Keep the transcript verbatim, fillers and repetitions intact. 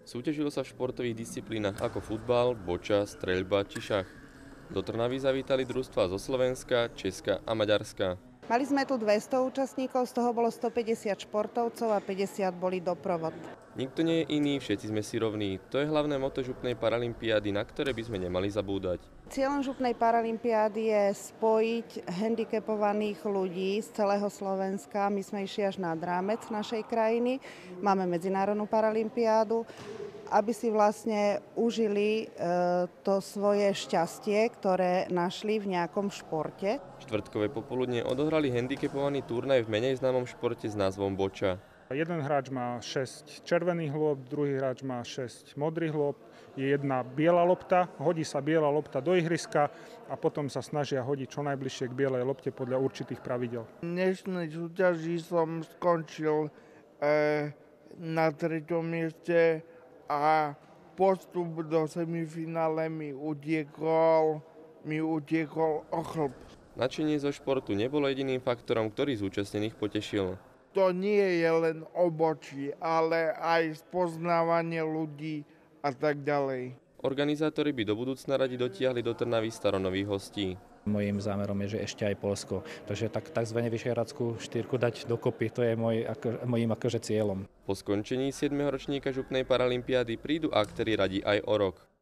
Súťažilo sa v športových disciplínach ako futbal, boča, streľba či šach. Do Trnavy zavítali družstvá zo Slovenska, Česka a Maďarska. Mali sme tu dvesto účastníkov, z toho bolo stopäťdesiat športovcov a päťdesiat boli doprovod. Nikto nie je iný, všetci sme si rovní. To je hlavné motto župnej paralympiády, na ktoré by sme nemali zabúdať. Cieľom župnej paralympiády je spojiť handicapovaných ľudí z celého Slovenska. My sme išli až nad rámec našej krajiny. Máme medzinárodnú paralympiádu, aby si vlastne užili e, to svoje šťastie, ktoré našli v nejakom športe. Štvrtkové popoludne odohrali handicapovaný turnaj v menej známom športe s názvom boča. Jeden hráč má šesť červených lôb, druhý hráč má šesť modrých lôb, je jedna biela lopta, hodí sa biela lopta do ihriska a potom sa snažia hodiť čo najbližšie k bielej lopte podľa určitých pravidel. V dnešnej súťaži som skončil e, na treťom mieste a postup do semifinále mi utiekol, mi utiekol o chlb. Nadšenie zo športu nebolo jediným faktorom, ktorý zúčastnených potešil. To nie je len o bočí, ale aj spoznávanie ľudí a tak ďalej. Organizátori by do budúcna radi dotiahli do Trnavy staronových hostí. Mojím zámerom je, že ešte aj Poľsko. Takže tak, takzvané vyšehradskú štyrku dať dokopy, to je môj, ako, mojím akože cieľom. Po skončení siedmeho ročníka župnej paralympiády prídu aktéri radi aj o rok.